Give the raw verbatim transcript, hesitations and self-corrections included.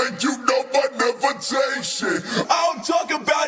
make you know but never take shit. I don't talk about